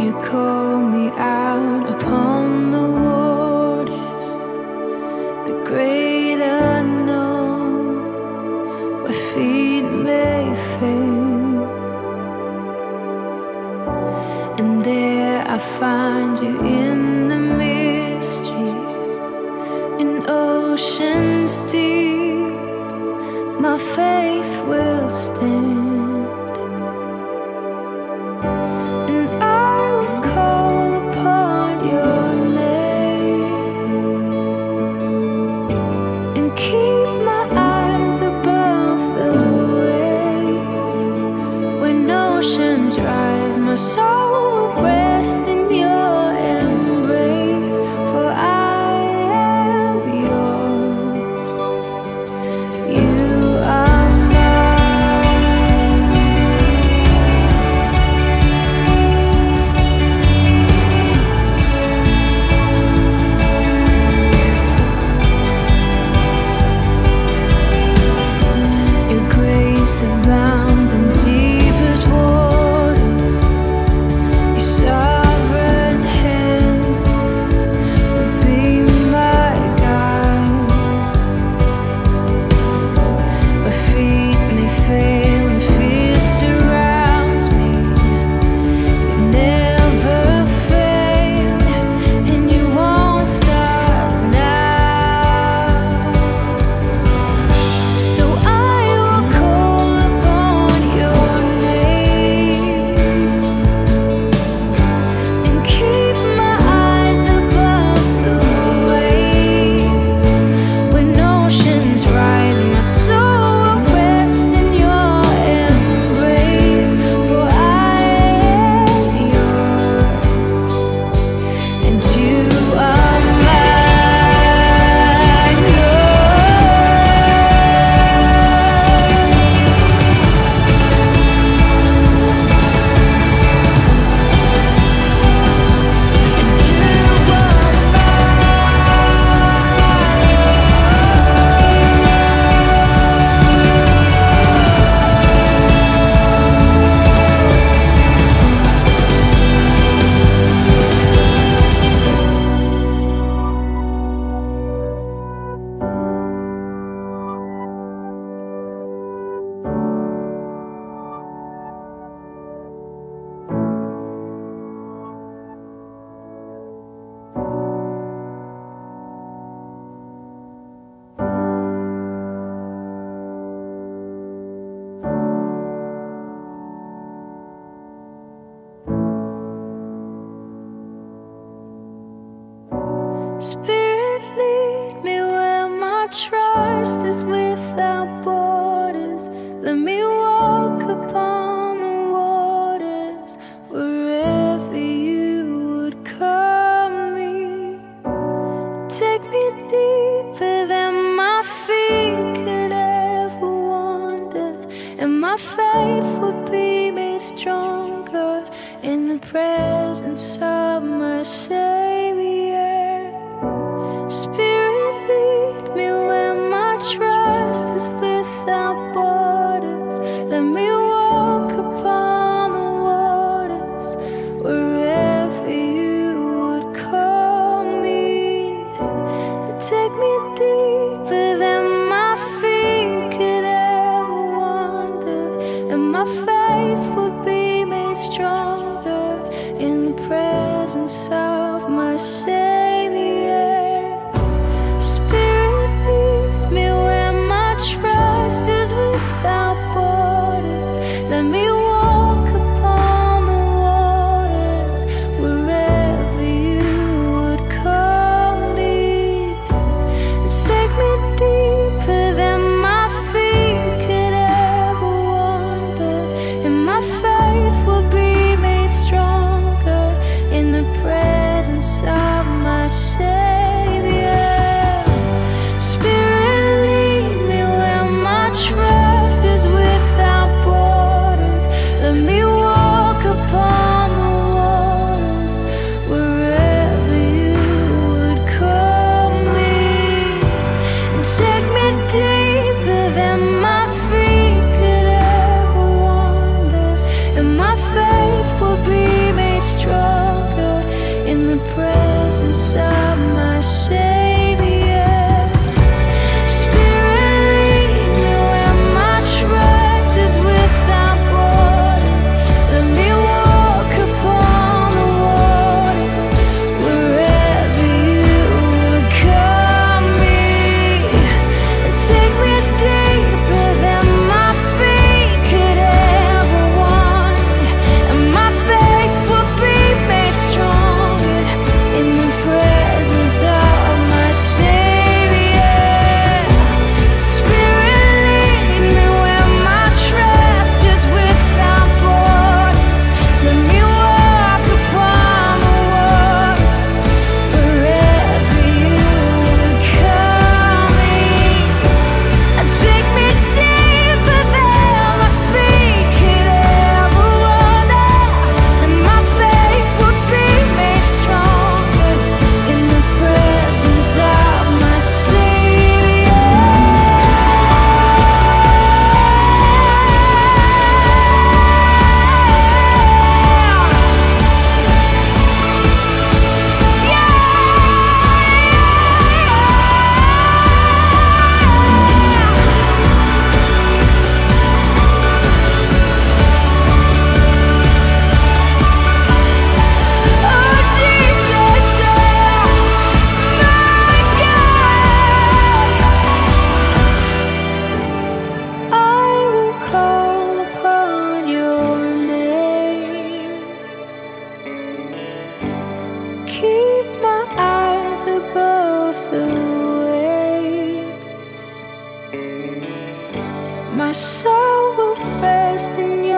You call me out upon the waters, the great unknown, where feet may fail. And there I find you in the mystery, in oceans deep. My faith will stand. My soul will rest in your embrace, for I am yours. You are mine. Your grace abounds in deepest waters. Sovereign hand will be my guide. My feet may fail and fear surrounds me. You've never failed, and you won't stop now. So I will call upon your name. Keep my eyes above the waves. When oceans rise, my soul will rest in your embrace, for I am yours, and you are mine, Spirit, lead me where my trust is without borders. Let me walk upon the waters, wherever you would call me. Take me deeper than my feet could ever wander, and my faith will be made stronger in the presence of my Savior. Spirit, lead me where my trust is without borders. Let me walk upon the waters, wherever you would call me. Take me deeper than my feet could ever wander, and my faith will be made stronger in the presence of my Savior. Spirit, lead me where my trust is without soul will rest in